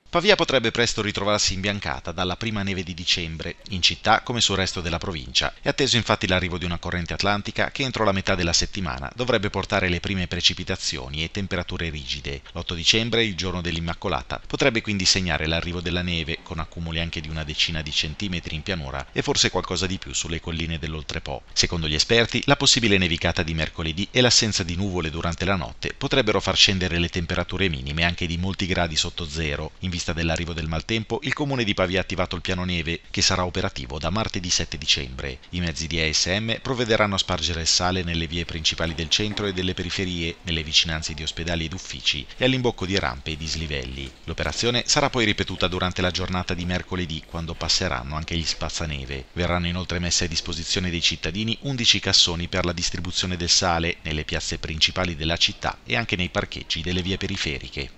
Pavia potrebbe presto ritrovarsi imbiancata dalla prima neve di dicembre, in città come sul resto della provincia. È atteso infatti l'arrivo di una corrente atlantica che entro la metà della settimana dovrebbe portare le prime precipitazioni e temperature rigide. L'8 dicembre, il giorno dell'Immacolata, potrebbe quindi segnare l'arrivo della neve, con accumuli anche di una decina di centimetri in pianura e forse qualcosa di più sulle colline dell'Oltrepo. Secondo gli esperti, la possibile nevicata di mercoledì e l'assenza di nuvole durante la notte potrebbero far scendere le temperature minime anche di molti gradi sotto zero. In vista dell'arrivo del maltempo, il comune di Pavia ha attivato il piano neve, che sarà operativo da martedì 7 dicembre. I mezzi di ASM provvederanno a spargere il sale nelle vie principali del centro e delle periferie, nelle vicinanze di ospedali ed uffici e all'imbocco di rampe e dislivelli. L'operazione sarà poi ripetuta durante la giornata di mercoledì, quando passeranno anche gli spazzaneve. Verranno inoltre messe a disposizione dei cittadini 11 cassoni per la distribuzione del sale nelle piazze principali della città e anche nei parcheggi delle vie periferiche.